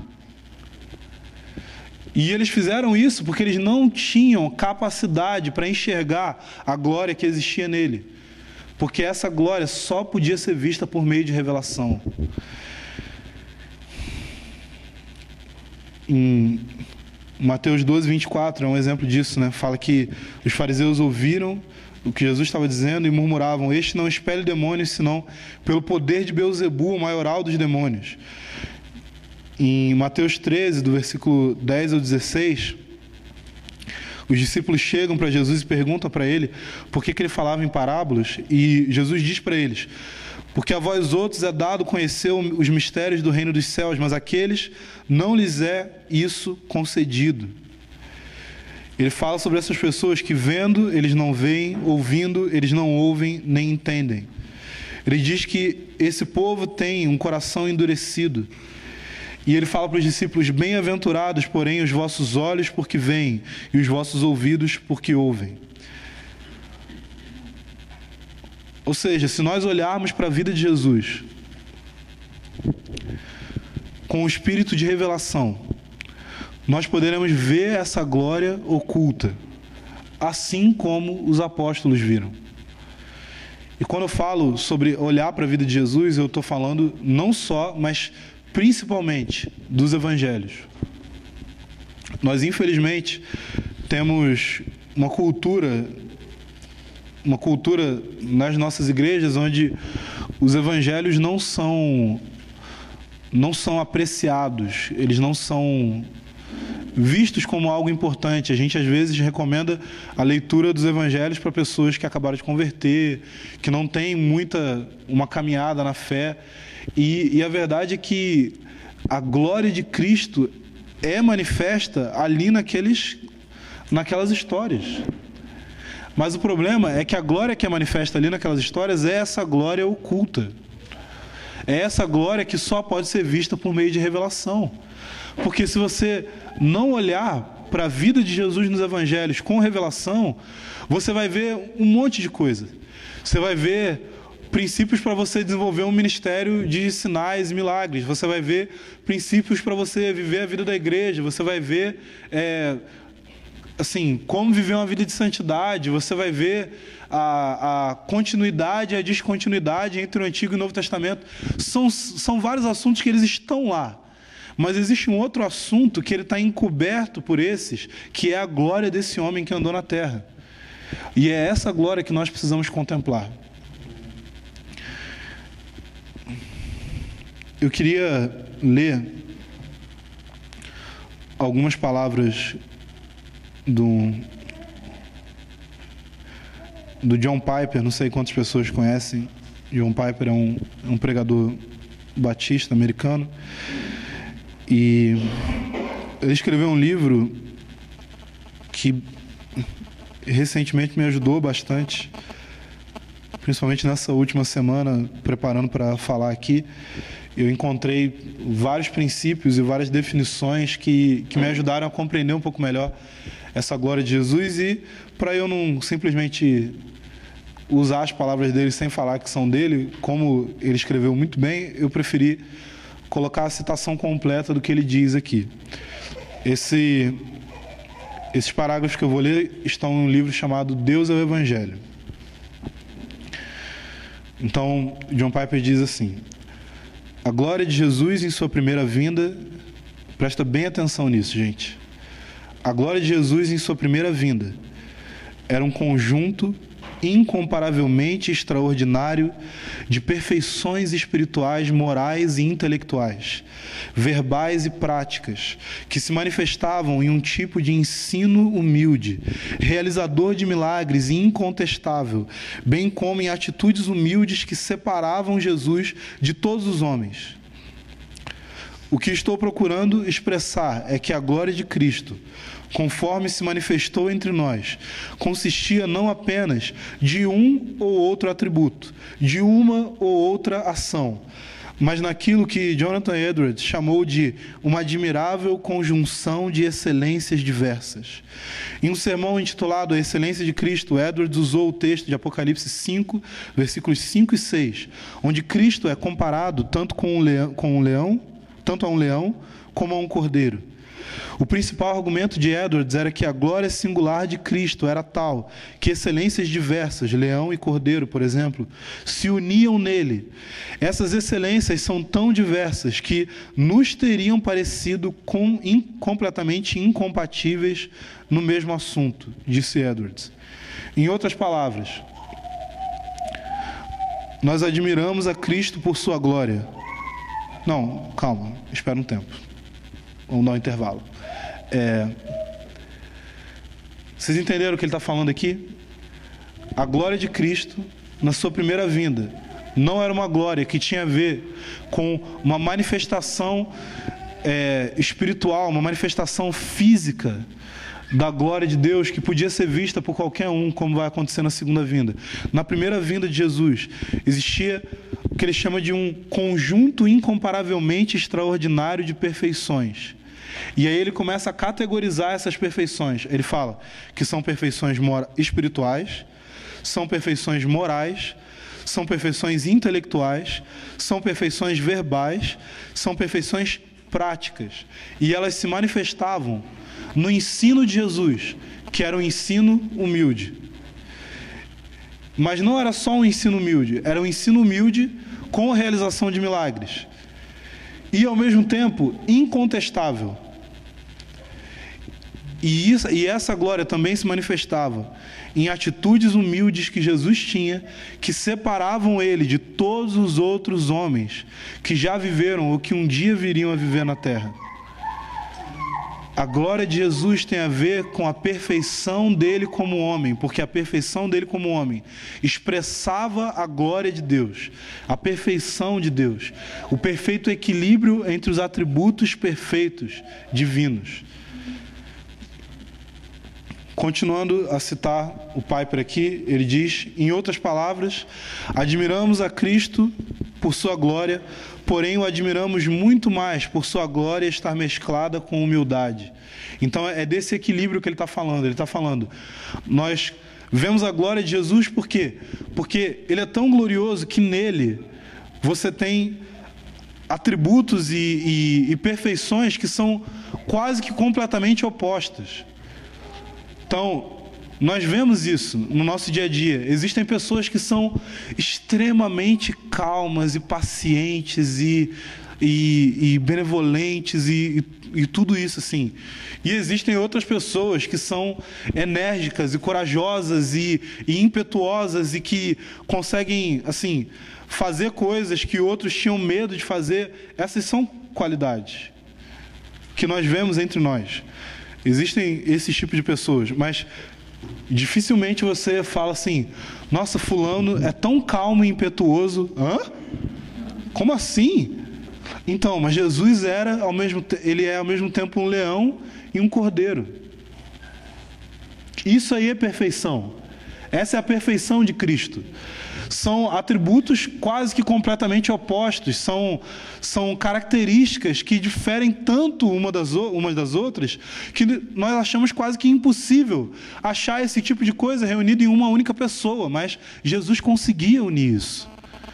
E eles fizeram isso porque eles não tinham capacidade para enxergar a glória que existia nele. Porque essa glória só podia ser vista por meio de revelação. Em Mateus 12, 24 é um exemplo disso, né? Fala que os fariseus ouviram o que Jesus estava dizendo e murmuravam: este não expele demônios, senão pelo poder de Beelzebu, o maioral dos demônios. Em Mateus 13, do versículo 10 ao 16, os discípulos chegam para Jesus e perguntam para ele por que ele falava em parábolas, e Jesus diz para eles: porque a vós outros é dado conhecer os mistérios do reino dos céus, mas àqueles não lhes é isso concedido. Ele fala sobre essas pessoas que vendo, eles não veem, ouvindo, eles não ouvem, nem entendem. Ele diz que esse povo tem um coração endurecido. E ele fala para os discípulos: bem-aventurados, porém, os vossos olhos porque veem, e os vossos ouvidos porque ouvem. Ou seja, se nós olharmos para a vida de Jesus com o espírito de revelação, nós poderemos ver essa glória oculta, assim como os apóstolos viram. E quando eu falo sobre olhar para a vida de Jesus, eu estou falando não só, mas principalmente dos evangelhos. Nós, infelizmente, temos uma cultura nas nossas igrejas onde os evangelhos não são apreciados, eles não são vistos como algo importante. A gente às vezes recomenda a leitura dos evangelhos para pessoas que acabaram de converter, que não têm uma caminhada na fé, e a verdade é que a glória de Cristo é manifesta ali naquelas histórias. Mas o problema é que a glória que é manifesta ali naquelas histórias é essa glória oculta. É essa glória que só pode ser vista por meio de revelação. Porque se você não olhar para a vida de Jesus nos evangelhos com revelação, você vai ver um monte de coisa. Você vai ver princípios para você desenvolver um ministério de sinais e milagres. Você vai ver princípios para você viver a vida da igreja. Você vai ver assim, como viver uma vida de santidade, você vai ver a continuidade e a descontinuidade entre o Antigo e o Novo Testamento. São vários assuntos que eles estão lá. Mas existe um outro assunto que ele está encoberto por esses, que é a glória desse homem que andou na terra. E é essa glória que nós precisamos contemplar. Eu queria ler algumas palavras do John Piper. Não sei quantas pessoas conhecem. John Piper é um pregador batista americano. E ele escreveu um livro que recentemente me ajudou bastante, principalmente nessa última semana, preparando para falar aqui. Eu encontrei vários princípios e várias definições que me ajudaram a compreender um pouco melhor essa glória de Jesus. E para eu não simplesmente usar as palavras dele sem falar que são dele, como ele escreveu muito bem, eu preferi colocar a citação completa do que ele diz aqui. Esses parágrafos que eu vou ler estão em um livro chamado Deus é o Evangelho. Então, John Piper diz assim: a glória de Jesus em sua primeira vinda, presta bem atenção nisso, gente. A glória de Jesus em sua primeira vinda era um conjunto incomparavelmente extraordinário de perfeições espirituais, morais e intelectuais, verbais e práticas, que se manifestavam em um tipo de ensino humilde, realizador de milagres e incontestável, bem como em atitudes humildes que separavam Jesus de todos os homens. O que estou procurando expressar é que a glória de Cristo, conforme se manifestou entre nós, consistia não apenas de um ou outro atributo, de uma ou outra ação, mas naquilo que Jonathan Edwards chamou de uma admirável conjunção de excelências diversas. Em um sermão intitulado A Excelência de Cristo, Edwards usou o texto de Apocalipse 5, versículos 5 e 6, onde Cristo é comparado tanto a um leão como a um cordeiro. O principal argumento de Edwards era que a glória singular de Cristo era tal que excelências diversas, leão e cordeiro, por exemplo, se uniam nele. Essas excelências são tão diversas que nos teriam parecido completamente incompatíveis no mesmo assunto, disse Edwards. Em outras palavras, nós admiramos a Cristo por sua glória. Não, calma, espera um tempo. Vamos dar um intervalo. Vocês entenderam o que ele está falando aqui? A glória de Cristo, na sua primeira vinda, não era uma glória que tinha a ver com uma manifestação espiritual, uma manifestação física da glória de Deus que podia ser vista por qualquer um, como vai acontecer na segunda vinda. Na primeira vinda de Jesus, existia o que ele chama de um conjunto incomparavelmente extraordinário de perfeições. E aí ele começa a categorizar essas perfeições. Ele fala que são perfeições espirituais, são perfeições morais, são perfeições intelectuais, são perfeições verbais, são perfeições práticas. E elas se manifestavam no ensino de Jesus, que era um ensino humilde. Mas não era só um ensino humilde, era um ensino humilde com a realização de milagres. E, ao mesmo tempo, incontestável. E essa glória também se manifestava em atitudes humildes que Jesus tinha, que separavam ele de todos os outros homens que já viveram ou que um dia viriam a viver na terra. A glória de Jesus tem a ver com a perfeição dele como homem, porque a perfeição dele como homem expressava a glória de Deus, a perfeição de Deus, o perfeito equilíbrio entre os atributos perfeitos divinos. Continuando a citar o Piper aqui, ele diz, em outras palavras, admiramos a Cristo por sua glória, porém o admiramos muito mais por sua glória estar mesclada com humildade. Então é desse equilíbrio que ele está falando. Ele está falando, nós vemos a glória de Jesus por quê? Porque ele é tão glorioso que nele você tem atributos e perfeições que são quase que completamente opostas. Então, nós vemos isso no nosso dia a dia. Existem pessoas que são extremamente calmas e pacientes e benevolentes e tudo isso assim. E existem outras pessoas que são enérgicas e corajosas e impetuosas e que conseguem assim fazer coisas que outros tinham medo de fazer. Essas são qualidades que nós vemos entre nós. Existem esses tipos de pessoas, mas dificilmente você fala assim: nossa, fulano é tão calmo e impetuoso. Hã? Como assim? Então, mas Jesus ele é ao mesmo tempo um leão e um cordeiro. Isso aí é perfeição. Essa é a perfeição de Cristo. São atributos quase que completamente opostos, são características que diferem tanto umas das outras, que nós achamos quase que impossível achar esse tipo de coisa reunido em uma única pessoa, mas Jesus conseguia unir isso.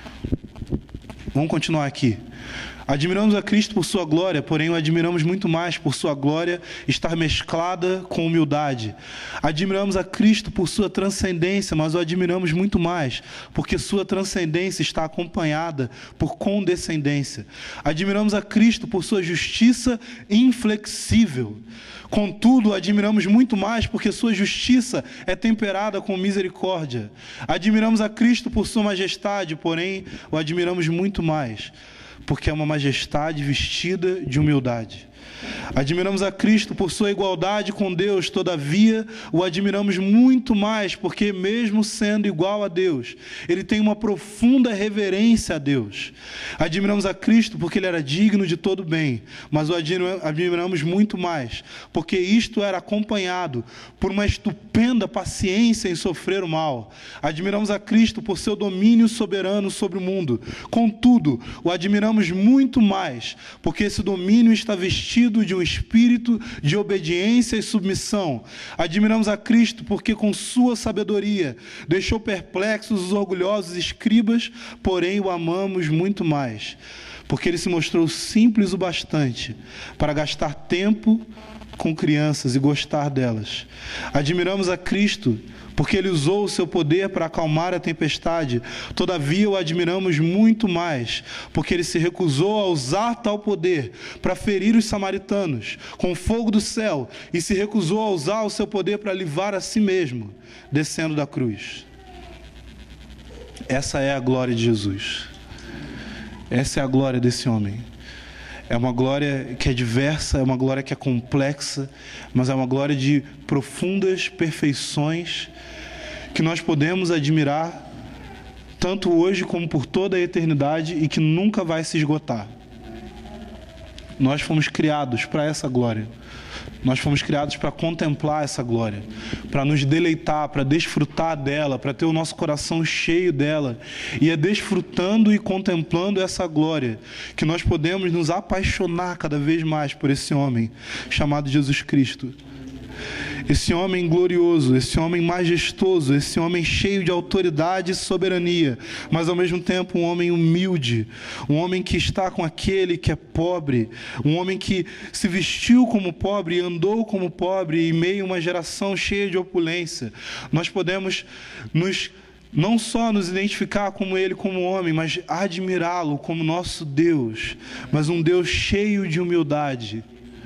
Vamos continuar aqui. Admiramos a Cristo por sua glória, porém o admiramos muito mais por sua glória estar mesclada com humildade. Admiramos a Cristo por sua transcendência, mas o admiramos muito mais porque sua transcendência está acompanhada por condescendência. Admiramos a Cristo por sua justiça inflexível. Contudo, admiramos muito mais porque sua justiça é temperada com misericórdia. Admiramos a Cristo por sua majestade, porém o admiramos muito mais porque é uma majestade vestida de humildade. Admiramos a Cristo por sua igualdade com Deus, todavia o admiramos muito mais, porque mesmo sendo igual a Deus, ele tem uma profunda reverência a Deus. Admiramos a Cristo porque ele era digno de todo bem, mas o admiramos muito mais, porque isto era acompanhado por uma estupenda paciência em sofrer o mal. Admiramos a Cristo por seu domínio soberano sobre o mundo, contudo, o admiramos muito mais, porque esse domínio está vestido de um espírito de obediência e submissão. Admiramos a Cristo porque com sua sabedoria deixou perplexos os orgulhosos escribas, porém o amamos muito mais, porque ele se mostrou simples o bastante para gastar tempo com crianças e gostar delas. Admiramos a Cristo porque ele usou o seu poder para acalmar a tempestade. Todavia o admiramos muito mais, porque ele se recusou a usar tal poder para ferir os samaritanos com fogo do céu e se recusou a usar o seu poder para livrar a si mesmo, descendo da cruz. Essa é a glória de Jesus. Essa é a glória desse homem. É uma glória que é diversa, é uma glória que é complexa, mas é uma glória de profundas perfeições que nós podemos admirar tanto hoje como por toda a eternidade e que nunca vai se esgotar. Nós fomos criados para essa glória. Nós fomos criados para contemplar essa glória, para nos deleitar, para desfrutar dela, para ter o nosso coração cheio dela. E é desfrutando e contemplando essa glória que nós podemos nos apaixonar cada vez mais por esse homem chamado Jesus Cristo. Esse homem glorioso, esse homem majestoso, esse homem cheio de autoridade e soberania, mas ao mesmo tempo um homem humilde, um homem que está com aquele que é pobre, um homem que se vestiu como pobre e andou como pobre em meio a uma geração cheia de opulência. Nós podemos não só nos identificar como ele como homem, mas admirá-lo como nosso Deus, mas um Deus cheio de humildade.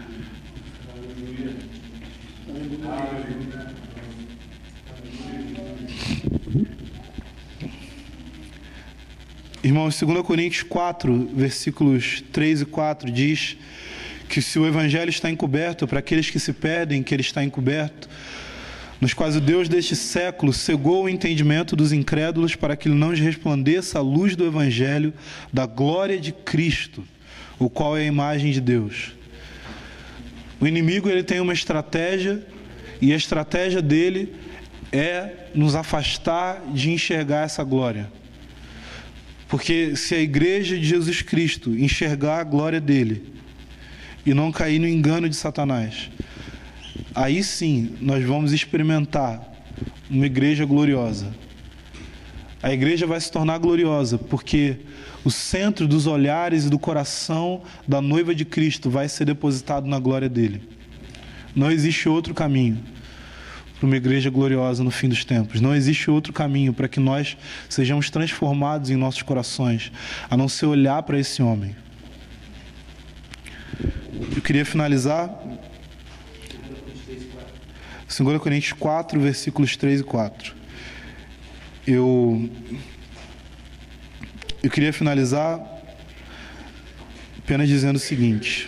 Irmãos, 2 Coríntios 4, versículos 3 e 4 diz que se o evangelho está encoberto, para aqueles que se perdem, que ele está encoberto, nos quais o Deus deste século cegou o entendimento dos incrédulos para que não lhes resplandeça a luz do evangelho da glória de Cristo, o qual é a imagem de Deus. O inimigo, ele tem uma estratégia, e a estratégia dele é nos afastar de enxergar essa glória. Porque se a igreja de Jesus Cristo enxergar a glória dele e não cair no engano de Satanás, aí sim nós vamos experimentar uma igreja gloriosa. A igreja vai se tornar gloriosa porque o centro dos olhares e do coração da noiva de Cristo vai ser depositado na glória dele. Não existe outro caminho. para uma igreja gloriosa no fim dos tempos. Não existe outro caminho para que nós sejamos transformados em nossos corações, a não ser olhar para esse homem. Eu queria finalizar 2 Coríntios 4, versículos 3 e 4. Eu queria finalizar apenas dizendo o seguinte.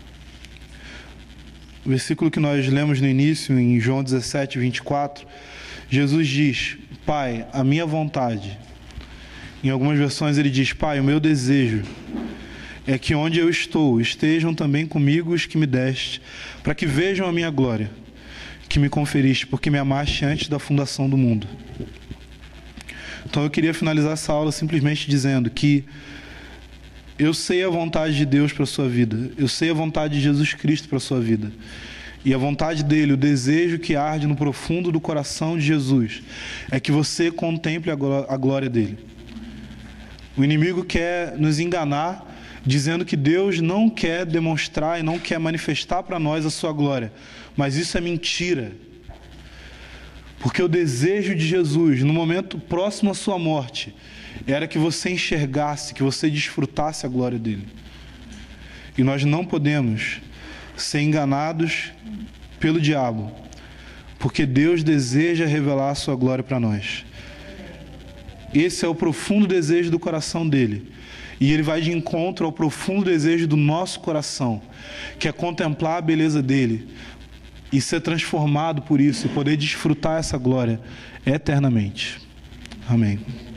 O versículo que nós lemos no início, em João 17, 24, Jesus diz: Pai, a minha vontade. Em algumas versões ele diz: Pai, o meu desejo é que onde eu estou, estejam também comigo os que me deste, para que vejam a minha glória, que me conferiste, porque me amaste antes da fundação do mundo. Então eu queria finalizar essa aula simplesmente dizendo que eu sei a vontade de Deus para a sua vida, eu sei a vontade de Jesus Cristo para a sua vida. E a vontade dele, o desejo que arde no profundo do coração de Jesus, é que você contemple a glória dele. O inimigo quer nos enganar, dizendo que Deus não quer demonstrar e não quer manifestar para nós a sua glória. Mas isso é mentira. Porque o desejo de Jesus, no momento próximo à sua morte, era que você enxergasse, que você desfrutasse a glória dele. E nós não podemos ser enganados pelo diabo, porque Deus deseja revelar a sua glória para nós. Esse é o profundo desejo do coração dele. E ele vai de encontro ao profundo desejo do nosso coração, que é contemplar a beleza dele e ser transformado por isso e poder desfrutar essa glória eternamente. Amém.